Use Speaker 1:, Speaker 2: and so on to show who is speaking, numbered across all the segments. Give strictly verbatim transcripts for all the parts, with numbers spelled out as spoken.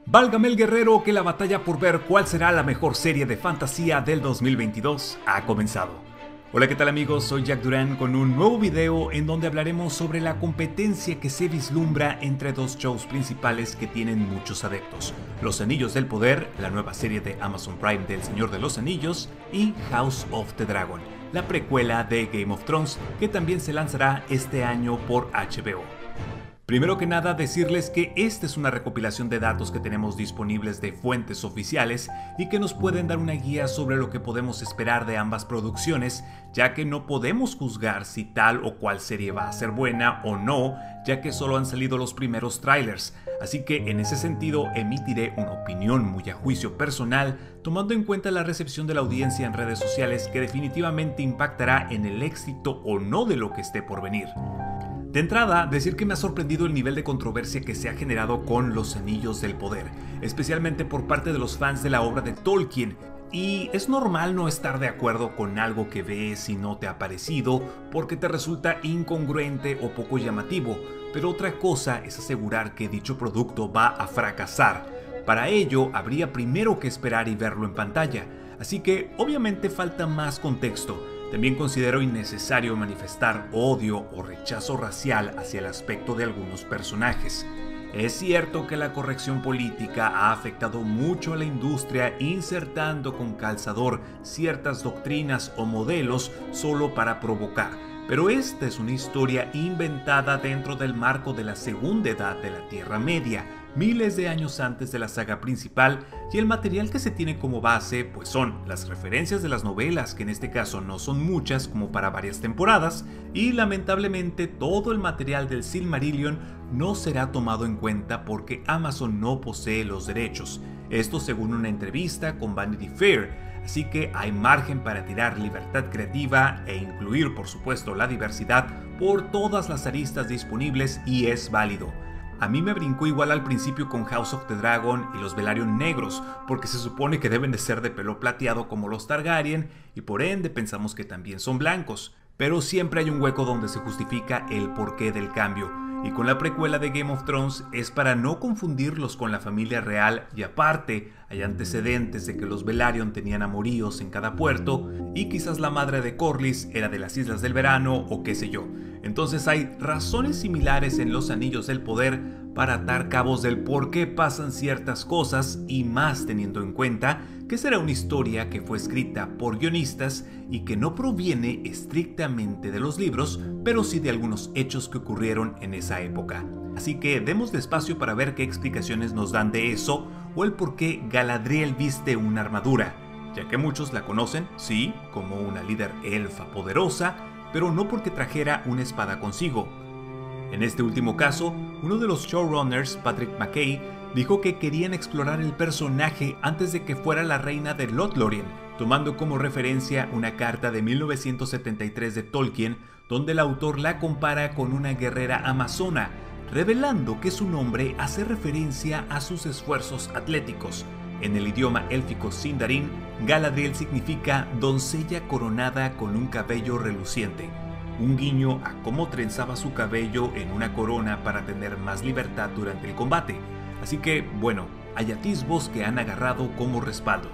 Speaker 1: Válgame el guerrero, que la batalla por ver cuál será la mejor serie de fantasía del dos mil veintidós ha comenzado. Hola, ¿qué tal amigos? Soy Jack Durán con un nuevo video en donde hablaremos sobre la competencia que se vislumbra entre dos shows principales que tienen muchos adeptos: Los Anillos del Poder, la nueva serie de Amazon Prime del Señor de los Anillos, y House of the Dragon, la precuela de Game of Thrones, que también se lanzará este año por H B O. Primero que nada, decirles que esta es una recopilación de datos que tenemos disponibles de fuentes oficiales y que nos pueden dar una guía sobre lo que podemos esperar de ambas producciones, ya que no podemos juzgar si tal o cual serie va a ser buena o no, ya que solo han salido los primeros trailers. Así que en ese sentido emitiré una opinión muy a juicio personal, tomando en cuenta la recepción de la audiencia en redes sociales, que definitivamente impactará en el éxito o no de lo que esté por venir. De entrada, decir que me ha sorprendido el nivel de controversia que se ha generado con Los Anillos del Poder, especialmente por parte de los fans de la obra de Tolkien. Y es normal no estar de acuerdo con algo que ves y no te ha parecido porque te resulta incongruente o poco llamativo, pero otra cosa es asegurar que dicho producto va a fracasar. Para ello, habría primero que esperar y verlo en pantalla, así que obviamente falta más contexto. También considero innecesario manifestar odio o rechazo racial hacia el aspecto de algunos personajes. Es cierto que la corrección política ha afectado mucho a la industria, insertando con calzador ciertas doctrinas o modelos solo para provocar, pero esta es una historia inventada dentro del marco de la Segunda Edad de la Tierra Media, miles de años antes de la saga principal, y el material que se tiene como base pues son las referencias de las novelas, que en este caso no son muchas como para varias temporadas, y lamentablemente todo el material del Silmarillion no será tomado en cuenta porque Amazon no posee los derechos, esto según una entrevista con Vanity Fair. Así que hay margen para tirar libertad creativa e incluir, por supuesto, la diversidad por todas las aristas disponibles, y es válido. A mí me brincó igual al principio con House of the Dragon y los Velaryon negros, porque se supone que deben de ser de pelo plateado como los Targaryen, y por ende pensamos que también son blancos. Pero siempre hay un hueco donde se justifica el porqué del cambio, y con la precuela de Game of Thrones es para no confundirlos con la familia real, y aparte hay antecedentes de que los Velaryon tenían amoríos en cada puerto, y quizás la madre de Corlys era de las Islas del Verano o qué sé yo. Entonces hay razones similares en Los Anillos del Poder para atar cabos del por qué pasan ciertas cosas, y más teniendo en cuenta que será una historia que fue escrita por guionistas y que no proviene estrictamente de los libros, pero sí de algunos hechos que ocurrieron en esa época. Así que demos espacio para ver qué explicaciones nos dan de eso, o el por qué Galadriel viste una armadura, ya que muchos la conocen, sí, como una líder elfa poderosa, pero no porque trajera una espada consigo. En este último caso, uno de los showrunners, Patrick McKay, dijo que querían explorar el personaje antes de que fuera la reina de Lothlórien, tomando como referencia una carta de mil novecientos setenta y tres de Tolkien, donde el autor la compara con una guerrera amazona, revelando que su nombre hace referencia a sus esfuerzos atléticos. En el idioma élfico Sindarin, Galadriel significa doncella coronada con un cabello reluciente, un guiño a cómo trenzaba su cabello en una corona para tener más libertad durante el combate. Así que, bueno, hay atisbos que han agarrado como respaldo.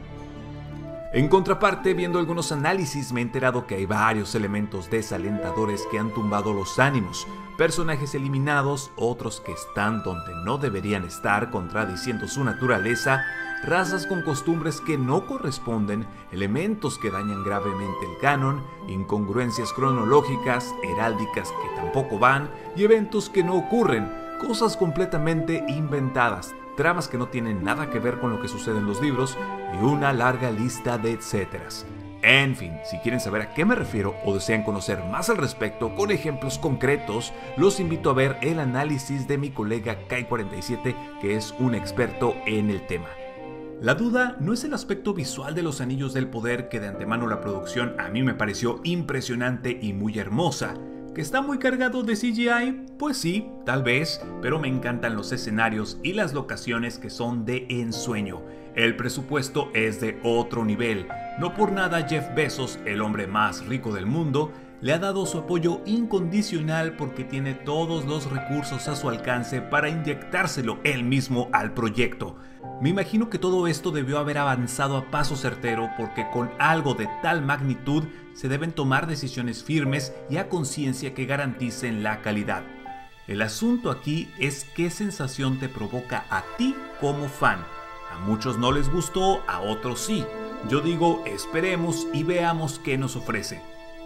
Speaker 1: En contraparte, viendo algunos análisis, me he enterado que hay varios elementos desalentadores que han tumbado los ánimos, personajes eliminados, otros que están donde no deberían estar contradiciendo su naturaleza, razas con costumbres que no corresponden, elementos que dañan gravemente el canon, incongruencias cronológicas, heráldicas que tampoco van, y eventos que no ocurren, cosas completamente inventadas, tramas que no tienen nada que ver con lo que sucede en los libros, y una larga lista de etcéteras. En fin, si quieren saber a qué me refiero o desean conocer más al respecto con ejemplos concretos, los invito a ver el análisis de mi colega Kai cuarenta y siete, que es un experto en el tema. La duda no es el aspecto visual de Los Anillos del Poder, que de antemano la producción a mí me pareció impresionante y muy hermosa. ¿Que está muy cargado de C G I? Pues sí, tal vez, pero me encantan los escenarios y las locaciones que son de ensueño. El presupuesto es de otro nivel. No por nada Jeff Bezos, el hombre más rico del mundo, le ha dado su apoyo incondicional porque tiene todos los recursos a su alcance para inyectárselo él mismo al proyecto. Me imagino que todo esto debió haber avanzado a paso certero porque con algo de tal magnitud se deben tomar decisiones firmes y a conciencia que garanticen la calidad. El asunto aquí es qué sensación te provoca a ti como fan. A muchos no les gustó, a otros sí. Yo digo, esperemos y veamos qué nos ofrece.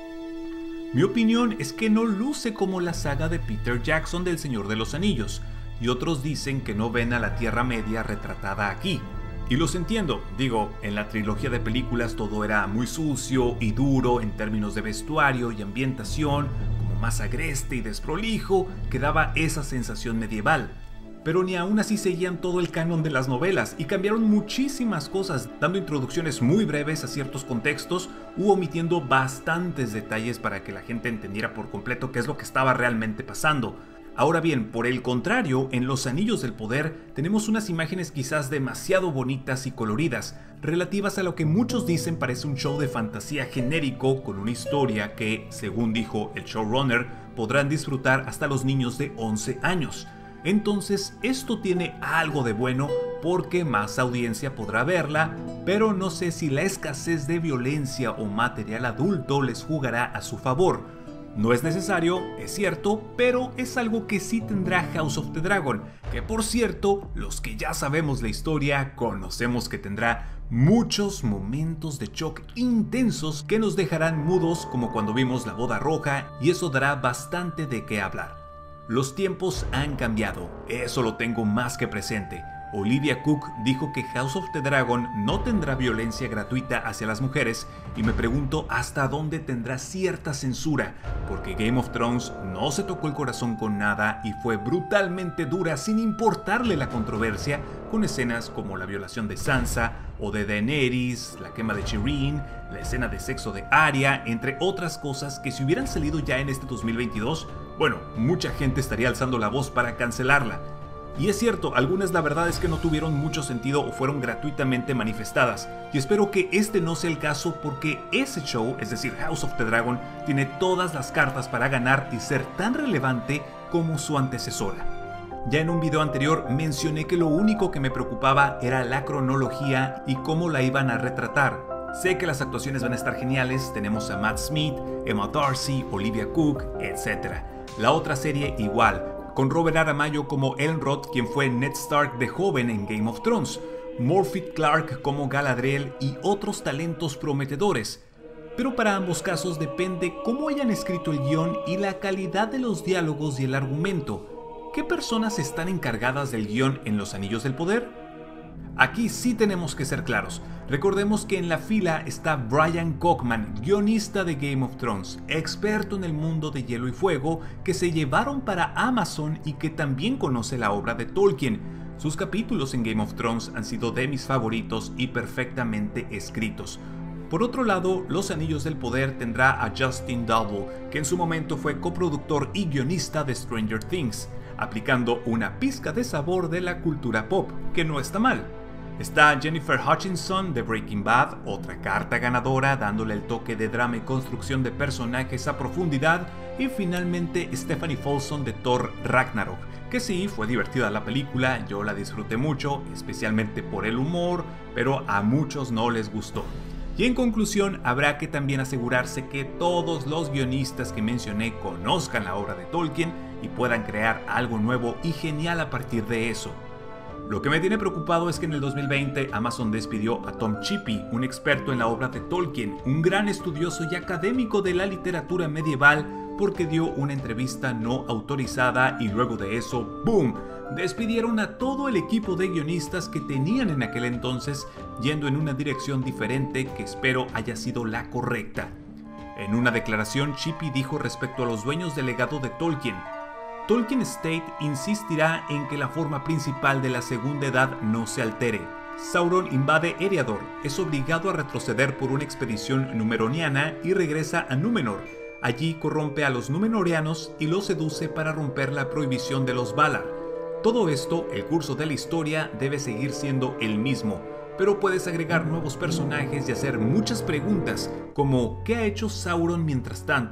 Speaker 1: Mi opinión es que no luce como la saga de Peter Jackson del Señor de los Anillos, y otros dicen que no ven a la Tierra Media retratada aquí. Y los entiendo, digo, en la trilogía de películas todo era muy sucio y duro en términos de vestuario y ambientación, como más agreste y desprolijo, que daba esa sensación medieval. Pero ni aún así seguían todo el canon de las novelas y cambiaron muchísimas cosas, dando introducciones muy breves a ciertos contextos u omitiendo bastantes detalles para que la gente entendiera por completo qué es lo que estaba realmente pasando. Ahora bien, por el contrario, en Los Anillos del Poder tenemos unas imágenes quizás demasiado bonitas y coloridas, relativas a lo que muchos dicen parece un show de fantasía genérico con una historia que, según dijo el showrunner, podrán disfrutar hasta los niños de once años. Entonces esto tiene algo de bueno porque más audiencia podrá verla, pero no sé si la escasez de violencia o material adulto les jugará a su favor. No es necesario, es cierto, pero es algo que sí tendrá House of the Dragon, que por cierto, los que ya sabemos la historia, conocemos que tendrá muchos momentos de shock intensos que nos dejarán mudos como cuando vimos La Boda Roja, y eso dará bastante de qué hablar. Los tiempos han cambiado, eso lo tengo más que presente. Olivia Cook dijo que House of the Dragon no tendrá violencia gratuita hacia las mujeres y me pregunto hasta dónde tendrá cierta censura, porque Game of Thrones no se tocó el corazón con nada y fue brutalmente dura sin importarle la controversia, con escenas como la violación de Sansa o de Daenerys, la quema de Shireen, la escena de sexo de Arya, entre otras cosas que si hubieran salido ya en este dos mil veintidós, bueno, mucha gente estaría alzando la voz para cancelarla. Y es cierto, algunas la verdad es que no tuvieron mucho sentido o fueron gratuitamente manifestadas, y espero que este no sea el caso porque ese show, es decir House of the Dragon, tiene todas las cartas para ganar y ser tan relevante como su antecesora. Ya en un video anterior mencioné que lo único que me preocupaba era la cronología y cómo la iban a retratar. Sé que las actuaciones van a estar geniales, tenemos a Matt Smith, Emma Darcy, Olivia Cook, etcétera. La otra serie igual, con Robert Aramayo como Elrond, quien fue Ned Stark de joven en Game of Thrones, Morfydd Clark como Galadriel y otros talentos prometedores. Pero para ambos casos depende cómo hayan escrito el guión y la calidad de los diálogos y el argumento. ¿Qué personas están encargadas del guión en Los Anillos del Poder? Aquí sí tenemos que ser claros. Recordemos que en la fila está Brian Cockman, guionista de Game of Thrones, experto en el mundo de Hielo y Fuego, que se llevaron para Amazon y que también conoce la obra de Tolkien. Sus capítulos en Game of Thrones han sido de mis favoritos y perfectamente escritos. Por otro lado, Los Anillos del Poder tendrá a Justin Double, que en su momento fue coproductor y guionista de Stranger Things, aplicando una pizca de sabor de la cultura pop, que no está mal. Está Jennifer Hutchinson de Breaking Bad, otra carta ganadora dándole el toque de drama y construcción de personajes a profundidad, y finalmente Stephanie Folsom de Thor Ragnarok, que sí, fue divertida la película, yo la disfruté mucho, especialmente por el humor, pero a muchos no les gustó. Y en conclusión, habrá que también asegurarse que todos los guionistas que mencioné conozcan la obra de Tolkien y puedan crear algo nuevo y genial a partir de eso. Lo que me tiene preocupado es que en el dos mil veinte Amazon despidió a Tom Chippy, un experto en la obra de Tolkien, un gran estudioso y académico de la literatura medieval, porque dio una entrevista no autorizada y luego de eso, ¡boom!, despidieron a todo el equipo de guionistas que tenían en aquel entonces, yendo en una dirección diferente que espero haya sido la correcta. En una declaración, Chippy dijo respecto a los dueños del legado de Tolkien: Tolkien Estate insistirá en que la forma principal de la Segunda Edad no se altere. Sauron invade Eriador, es obligado a retroceder por una expedición numeroniana y regresa a Númenor. Allí corrompe a los númenorianos y los seduce para romper la prohibición de los Valar. Todo esto, el curso de la historia debe seguir siendo el mismo, pero puedes agregar nuevos personajes y hacer muchas preguntas, como ¿qué ha hecho Sauron mientras tanto?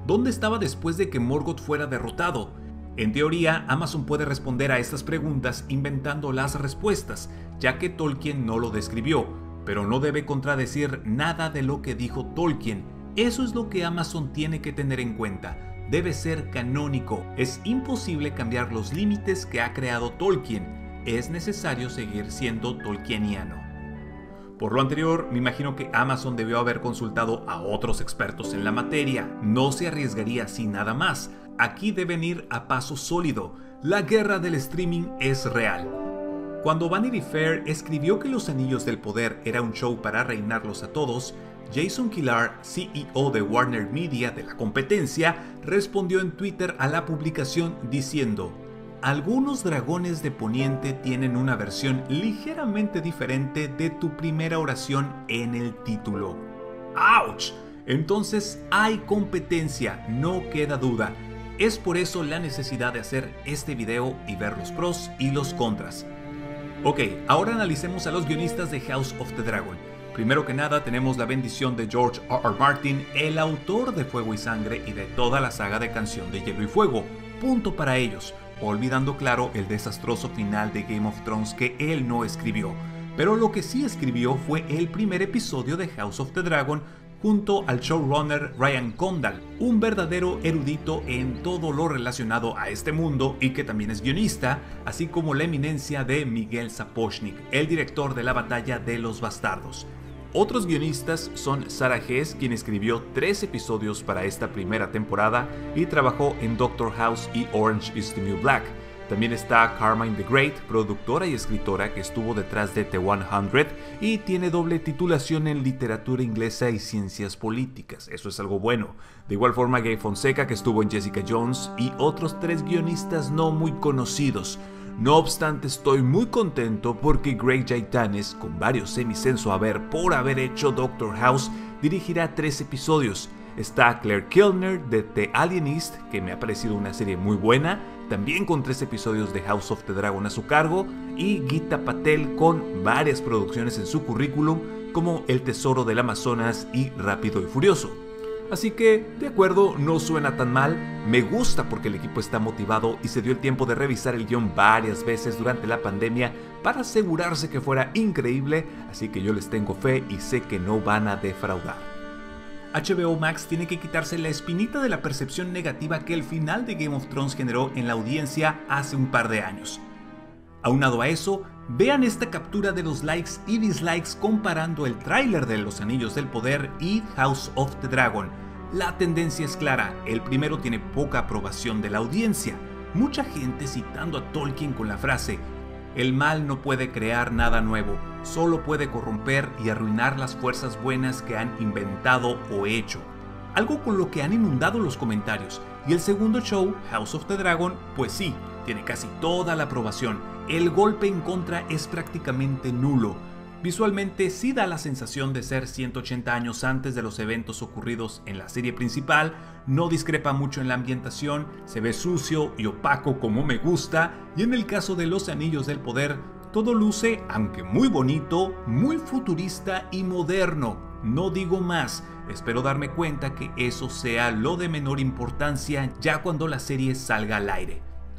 Speaker 1: ¿Dónde estaba después de que Morgoth fuera derrotado? En teoría, Amazon puede responder a estas preguntas inventando las respuestas, ya que Tolkien no lo describió, pero no debe contradecir nada de lo que dijo Tolkien. Eso es lo que Amazon tiene que tener en cuenta. Debe ser canónico. Es imposible cambiar los límites que ha creado Tolkien. Es necesario seguir siendo tolkieniano. Por lo anterior, me imagino que Amazon debió haber consultado a otros expertos en la materia. No se arriesgaría así nada más. Aquí deben ir a paso sólido. La guerra del streaming es real. Cuando Vanity Fair escribió que Los Anillos del Poder era un show para reinarlos a todos, Jason Kilar, C E O de Warner Media de la competencia, respondió en Twitter a la publicación diciendo: algunos dragones de Poniente tienen una versión ligeramente diferente de tu primera oración en el título. ¡Auch! Entonces hay competencia, no queda duda. Es por eso la necesidad de hacer este video y ver los pros y los contras. Ok, ahora analicemos a los guionistas de House of the Dragon. Primero que nada tenemos la bendición de George R R Martin, el autor de Fuego y Sangre y de toda la saga de Canción de Hielo y Fuego. Punto para ellos, olvidando claro el desastroso final de Game of Thrones que él no escribió. Pero lo que sí escribió fue el primer episodio de House of the Dragon junto al showrunner Ryan Condal, un verdadero erudito en todo lo relacionado a este mundo y que también es guionista, así como la eminencia de Miguel Sapochnik, el director de La Batalla de los Bastardos. Otros guionistas son Sarah Hess, quien escribió tres episodios para esta primera temporada y trabajó en Doctor House y Orange is the New Black. También está Carmine the Great, productora y escritora que estuvo detrás de The cien y tiene doble titulación en literatura inglesa y ciencias políticas. Eso es algo bueno. De igual forma, Gabe Fonseca, que estuvo en Jessica Jones, y otros tres guionistas no muy conocidos. No obstante, estoy muy contento porque Greg Yaitanes, con varios semis en su haber por haber hecho Doctor House, dirigirá tres episodios. Está Claire Kilner de The Alienist, que me ha parecido una serie muy buena, también con tres episodios de House of the Dragon a su cargo, y Geeta Patel con varias producciones en su currículum, como El Tesoro del Amazonas y Rápido y Furioso. Así que, de acuerdo, no suena tan mal, me gusta porque el equipo está motivado y se dio el tiempo de revisar el guión varias veces durante la pandemia para asegurarse que fuera increíble, así que yo les tengo fe y sé que no van a defraudar. H B O Max tiene que quitarse la espinita de la percepción negativa que el final de Game of Thrones generó en la audiencia hace un par de años. Aunado a eso, vean esta captura de los likes y dislikes comparando el tráiler de Los Anillos del Poder y House of the Dragon. La tendencia es clara, el primero tiene poca aprobación de la audiencia, mucha gente citando a Tolkien con la frase: el mal no puede crear nada nuevo, solo puede corromper y arruinar las fuerzas buenas que han inventado o hecho. Algo con lo que han inundado los comentarios. Y el segundo show, House of the Dragon, pues sí, tiene casi toda la aprobación. El golpe en contra es prácticamente nulo. Visualmente sí da la sensación de ser ciento ochenta años antes de los eventos ocurridos en la serie principal, no discrepa mucho en la ambientación, se ve sucio y opaco como me gusta, y en el caso de Los Anillos del Poder, todo luce, aunque muy bonito, muy futurista y moderno. No digo más, espero darme cuenta que eso sea lo de menor importancia ya cuando la serie salga al aire.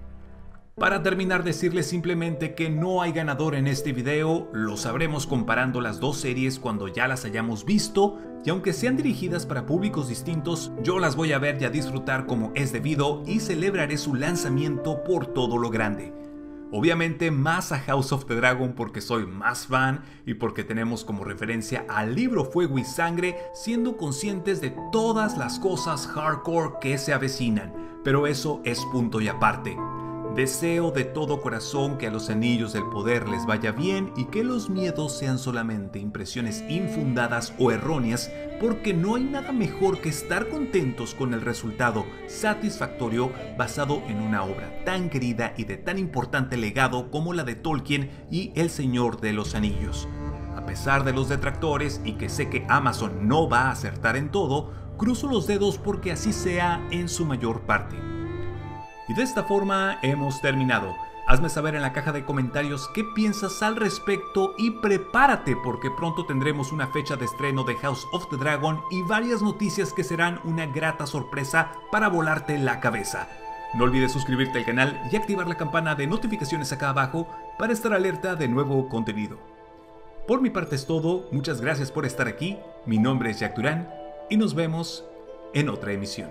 Speaker 1: Para terminar, decirles simplemente que no hay ganador en este video, lo sabremos comparando las dos series cuando ya las hayamos visto, y aunque sean dirigidas para públicos distintos, yo las voy a ver y a disfrutar como es debido y celebraré su lanzamiento por todo lo grande. Obviamente más a House of the Dragon porque soy más fan y porque tenemos como referencia al libro Fuego y Sangre, siendo conscientes de todas las cosas hardcore que se avecinan, pero eso es punto y aparte. Deseo de todo corazón que a Los Anillos del Poder les vaya bien y que los miedos sean solamente impresiones infundadas o erróneas, porque no hay nada mejor que estar contentos con el resultado satisfactorio basado en una obra tan querida y de tan importante legado como la de Tolkien y El Señor de los Anillos. A pesar de los detractores y que sé que Amazon no va a acertar en todo, cruzo los dedos porque así sea en su mayor parte. Y de esta forma hemos terminado. Hazme saber en la caja de comentarios qué piensas al respecto y prepárate porque pronto tendremos una fecha de estreno de House of the Dragon y varias noticias que serán una grata sorpresa para volarte la cabeza. No olvides suscribirte al canal y activar la campana de notificaciones acá abajo para estar alerta de nuevo contenido. Por mi parte es todo, muchas gracias por estar aquí, mi nombre es Jack Durán y nos vemos en otra emisión.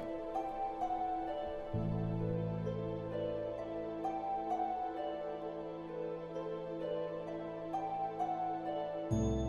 Speaker 2: Thank you.